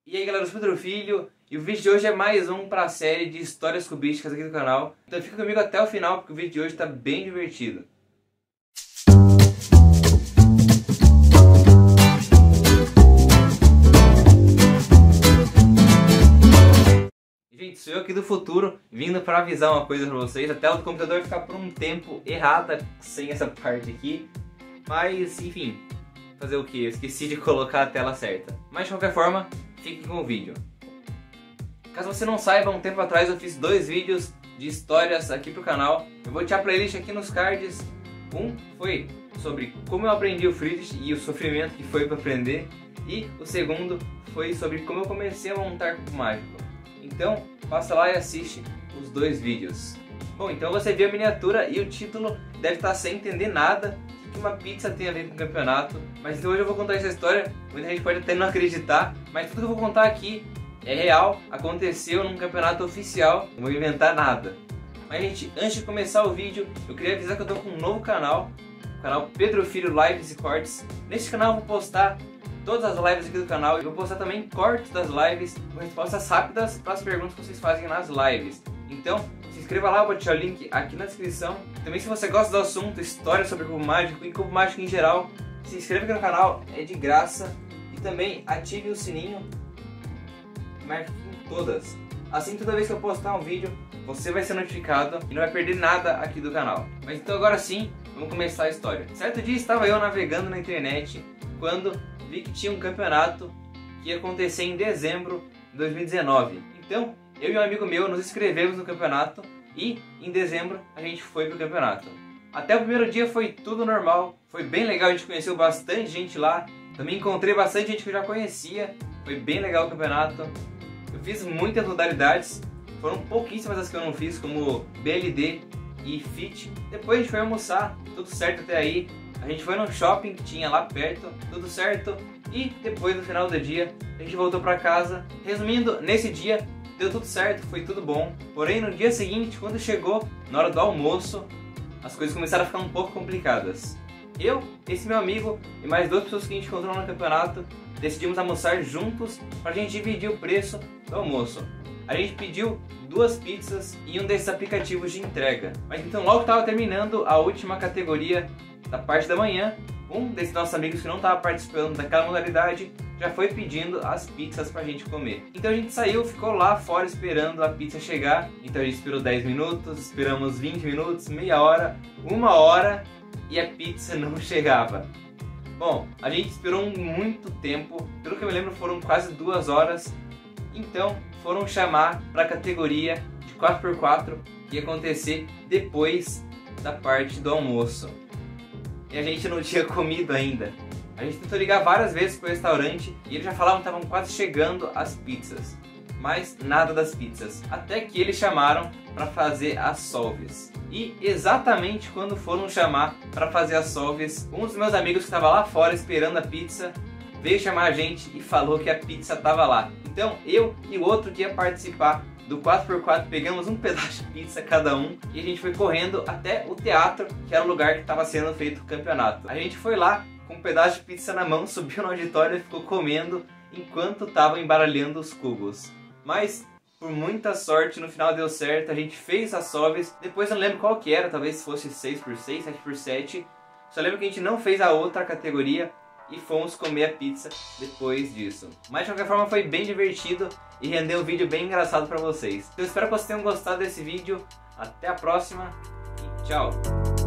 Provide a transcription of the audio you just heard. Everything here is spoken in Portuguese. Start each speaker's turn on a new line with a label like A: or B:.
A: E aí galera, eu sou o Pedro Filho e o vídeo de hoje é mais um para a série de histórias cubísticas aqui do canal. Então fica comigo até o final porque o vídeo de hoje está bem divertido. Gente, sou eu aqui do futuro vindo para avisar uma coisa para vocês. A tela do computador vai ficar por um tempo errada sem essa parte aqui. Mas enfim, fazer o que? Eu esqueci de colocar a tela certa. Mas de qualquer forma, fique com o vídeo. Caso você não saiba, um tempo atrás eu fiz 2 vídeos de histórias aqui pro canal. Eu vou deixar a playlist aqui nos cards. Um foi sobre como eu aprendi o Friedrich e o sofrimento que foi para aprender. E o segundo foi sobre como eu comecei a montar cubo mágico. Então, passa lá e assiste os 2 vídeos. Bom, então você viu a miniatura e o título deve estar sem entender nada que uma pizza tem a ver com o campeonato. Mas então hoje eu vou contar essa história, muita gente pode até não acreditar, mas tudo que eu vou contar aqui é real, aconteceu num campeonato oficial, não vou inventar nada. Mas gente, antes de começar o vídeo, eu queria avisar que eu tô com um novo canal, o canal Pedro Filho Lives e Cortes. Neste canal eu vou postar todas as lives aqui do canal e vou postar também cortes das lives com respostas rápidas para as perguntas que vocês fazem nas lives. Então, se inscreva lá, eu vou deixar o link aqui na descrição. Também se você gosta do assunto, história sobre cubo mágico e cubo mágico em geral, se inscreva aqui no canal, é de graça. E também ative o sininho, marque em todas. Assim toda vez que eu postar um vídeo, você vai ser notificado e não vai perder nada aqui do canal. Mas então agora sim, vamos começar a história. Certo dia estava eu navegando na internet quando vi que tinha um campeonato que ia acontecer em dezembro de 2019. Então, eu e um amigo meu nos inscrevemos no campeonato e em dezembro a gente foi pro campeonato. Até o primeiro dia foi tudo normal, foi bem legal, a gente conheceu bastante gente lá. Também encontrei bastante gente que eu já conhecia, foi bem legal o campeonato. Eu fiz muitas modalidades, foram pouquíssimas as que eu não fiz, como BLD e FIT. Depois a gente foi almoçar, tudo certo até aí. A gente foi num shopping que tinha lá perto, tudo certo. E depois no final do dia, a gente voltou pra casa. Resumindo, nesse dia deu tudo certo, foi tudo bom. Porém no dia seguinte, quando chegou na hora do almoço, as coisas começaram a ficar um pouco complicadas. Eu, esse meu amigo e mais 2 pessoas que a gente encontrou no campeonato, decidimos almoçar juntos pra gente dividir o preço do almoço. A gente pediu 2 pizzas e um desses aplicativos de entrega. Mas então logo estava terminando a última categoria da parte da manhã, um desses nossos amigos que não estava participando daquela modalidade já foi pedindo as pizzas pra gente comer. Então a gente saiu, ficou lá fora esperando a pizza chegar. Então a gente esperou 10 minutos, esperamos 20 minutos, meia hora, 1 hora e a pizza não chegava. Bom, a gente esperou muito tempo, pelo que eu me lembro foram quase 2 horas. Então foram chamar para a categoria de 4x4 que ia acontecer depois da parte do almoço. E a gente não tinha comido ainda. A gente tentou ligar várias vezes pro restaurante e eles já falavam que estavam quase chegando as pizzas. Mas nada das pizzas. Até que eles chamaram para fazer as solves. E exatamente quando foram chamar para fazer as solves, um dos meus amigos que estava lá fora esperando a pizza veio chamar a gente e falou que a pizza estava lá. Então eu e o outro que ia participar do 4x4 pegamos um pedaço de pizza cada um e a gente foi correndo até o teatro, que era o lugar que estava sendo feito o campeonato. A gente foi lá com um pedaço de pizza na mão, subiu no auditório e ficou comendo enquanto estava embaralhando os cubos. Mas por muita sorte no final deu certo, a gente fez as solves, depois eu não lembro qual que era, talvez fosse 6x6, 7x7. Só lembro que a gente não fez a outra categoria e fomos comer a pizza depois disso. Mas de qualquer forma foi bem divertido e rendeu um vídeo bem engraçado pra vocês. Então eu espero que vocês tenham gostado desse vídeo. Até a próxima e tchau!